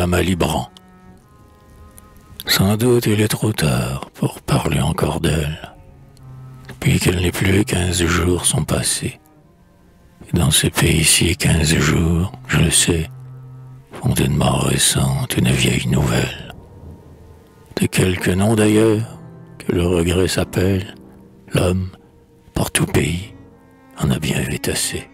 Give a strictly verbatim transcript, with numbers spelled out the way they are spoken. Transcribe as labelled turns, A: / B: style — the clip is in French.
A: à Malibran. Sans doute il est trop tard pour parler encore d'elle, depuis qu'elle n'est plus, quinze jours sont passés. Et dans ce pays-ci, quinze jours, je le sais, font d'une mort récente une vieille nouvelle. De quelque nom d'ailleurs, que le regret s'appelle, l'homme, par tout pays, en a bien vu assez.